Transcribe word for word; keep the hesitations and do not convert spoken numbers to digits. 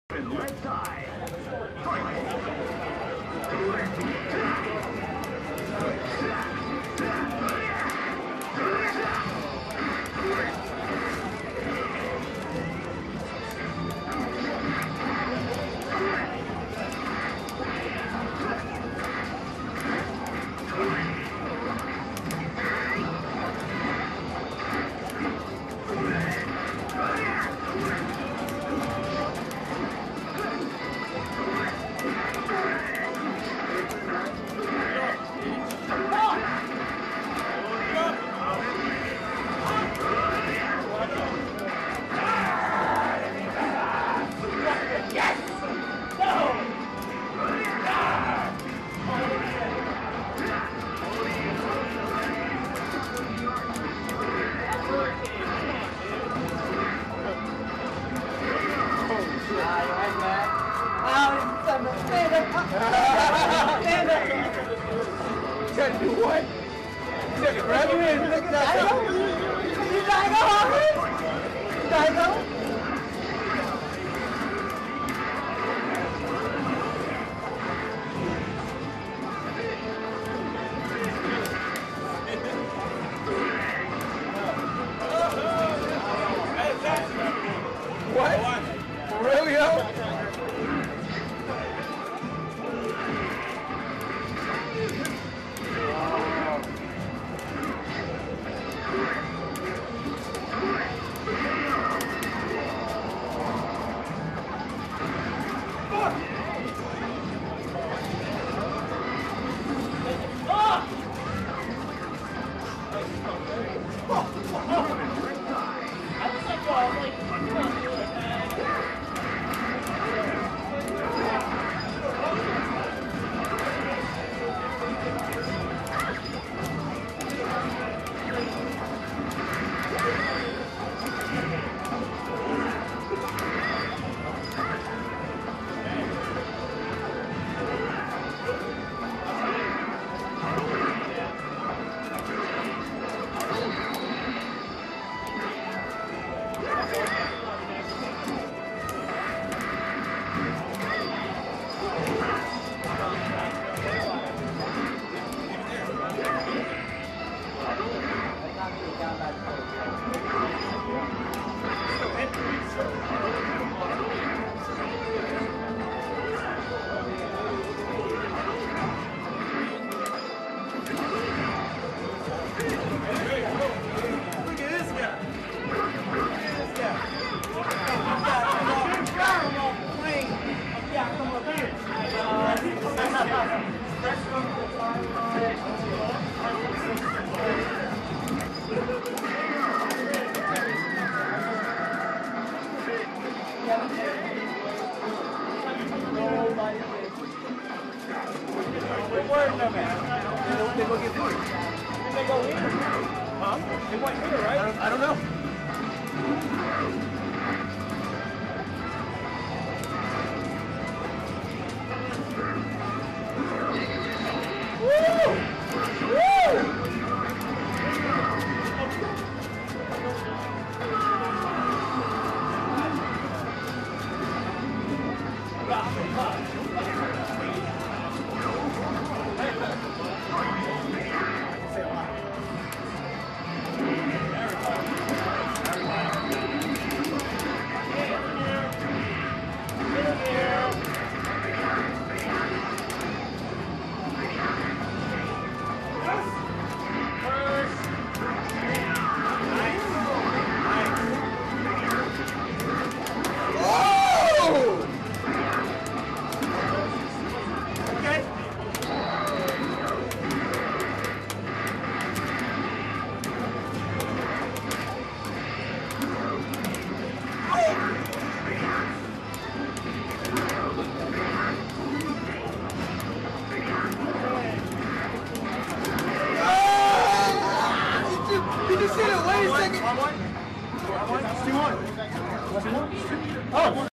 Left side. Trying to do what? You trying to grab you and look at that? You trying to go over? You trying to go? What? For real, yo? Where's them at? They go get food. Did they go here? Huh? They went here, right? I don't, I don't know. Woo! Woo!